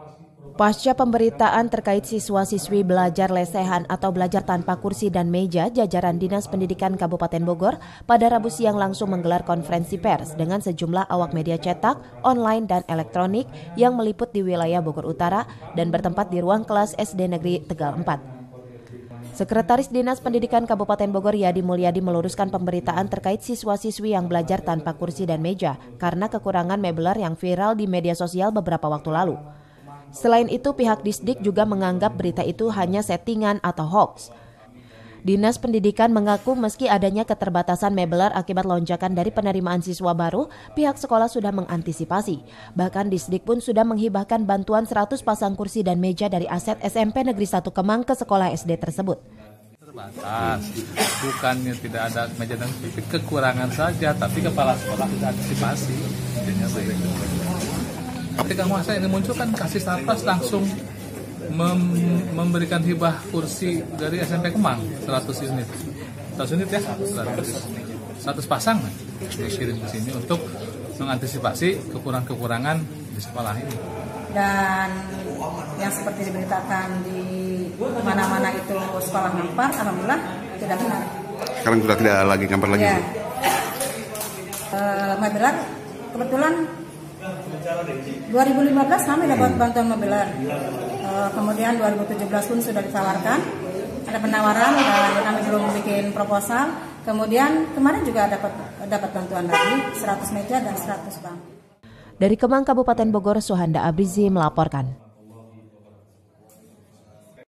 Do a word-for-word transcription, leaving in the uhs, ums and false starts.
Pasca pemberitaan terkait siswa-siswi belajar lesehan atau belajar tanpa kursi dan meja, jajaran Dinas Pendidikan Kabupaten Bogor pada Rabu siang langsung menggelar konferensi pers dengan sejumlah awak media cetak, online, dan elektronik yang meliput di wilayah Bogor Utara dan bertempat di ruang kelas S D Negeri Tegal empat. Sekretaris Dinas Pendidikan Kabupaten Bogor Yadi Mulyadi meluruskan pemberitaan terkait siswa-siswi yang belajar tanpa kursi dan meja karena kekurangan mebeler yang viral di media sosial beberapa waktu lalu. Selain itu, pihak Disdik juga menganggap berita itu hanya settingan atau hoax. Dinas Pendidikan mengaku meski adanya keterbatasan mebeler akibat lonjakan dari penerimaan siswa baru, pihak sekolah sudah mengantisipasi. Bahkan Disdik pun sudah menghibahkan bantuan seratus pasang kursi dan meja dari aset S M P Negeri satu Kemang ke sekolah S D tersebut. Terbatas, bukannya tidak ada meja dan kursi, kekurangan saja, tapi kepala sekolah sudah antisipasi. Ketika masa ini muncul kan kasih Sarpas langsung mem- memberikan hibah kursi dari S M P Kemang seratus unit, seratus unit ya, seratus, seratus pasang dikirim ke sini untuk mengantisipasi kekurangan-kekurangan di sekolah ini. Dan yang seperti diberitakan di mana-mana itu sekolah ngampar, alhamdulillah tidak benar. Sekarang sudah tidak lagi ngampar lagi? Ya. Uh, Mebeler kebetulan dua ribu lima belas kami dapat bantuan mebeler. Uh, kemudian dua ribu tujuh belas pun sudah ditawarkan, ada penawaran dan kami belum bikin proposal. Kemudian kemarin juga dapat dapat bantuan lagi seratus meja dan seratus bangku. Dari Kemang, Kabupaten Bogor, Suhanda Abrizi melaporkan.